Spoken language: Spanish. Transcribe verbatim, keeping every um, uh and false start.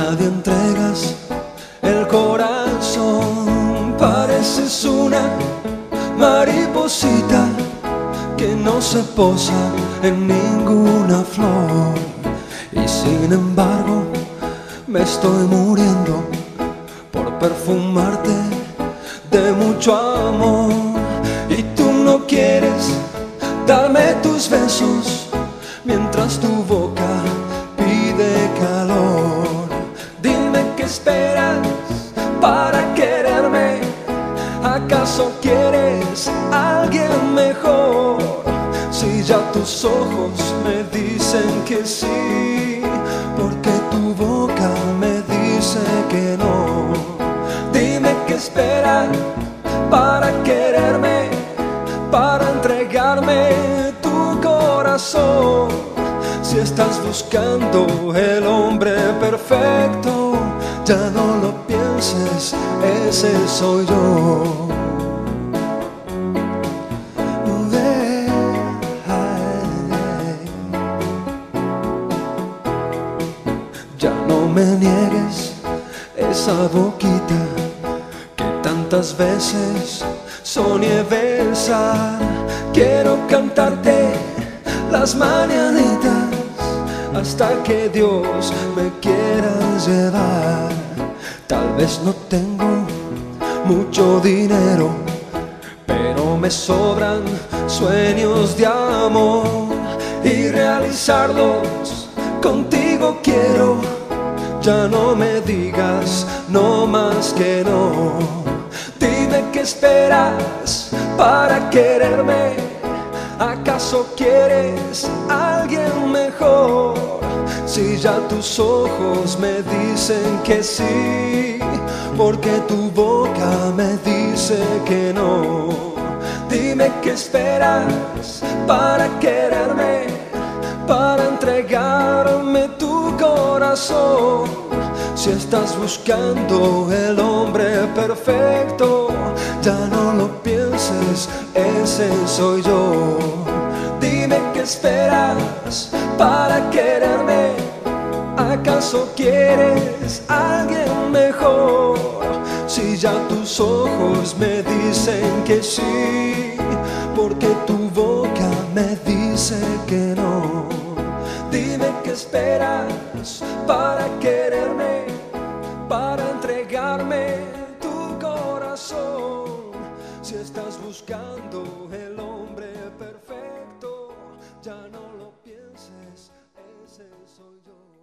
nadie entregas el corazón. Pareces una mariposita que no se posa en ninguna flor, y sin embargo me estoy muriendo por perfumarte de mucho amor. Y tú no quieres darme tus besos mientras tu boca pide calor. Dime qué esperas para quererme. ¿Acaso quieres a alguien mejor? Si ya tus ojos me dicen que sí, porque tu boca me dice que no. Dime qué esperas para quererme, para entregarme tu corazón. Si estás buscando el hombre perfecto, ya no lo pienses, ese soy yo. Ya no me niegues esa boquita que tantas veces soñé besar. Quiero cantarte las mañanitas hasta que Dios me quiera llevar. Tal vez no tengo mucho dinero, pero me sobran sueños de amor, y realizarlos contigo quiero. Ya no me digas no más que no. Dime qué esperas para quererme. ¿Acaso quieres a alguien mejor? Si ya tus ojos me dicen que sí, porque tu boca me dice que no. Dime qué esperas para quererme, para entregarme tu corazón. Si estás buscando el hombre perfecto, ya no lo pienses, ese soy yo. Dime qué esperas para quererme. ¿Acaso quieres a alguien mejor? Si ya tus ojos me dicen que sí, porque tu boca me dice que no. Dime qué esperas para quererme, para entregarme tu corazón. Si estás buscando el hombre perfecto, ya no lo pienses, ese soy yo.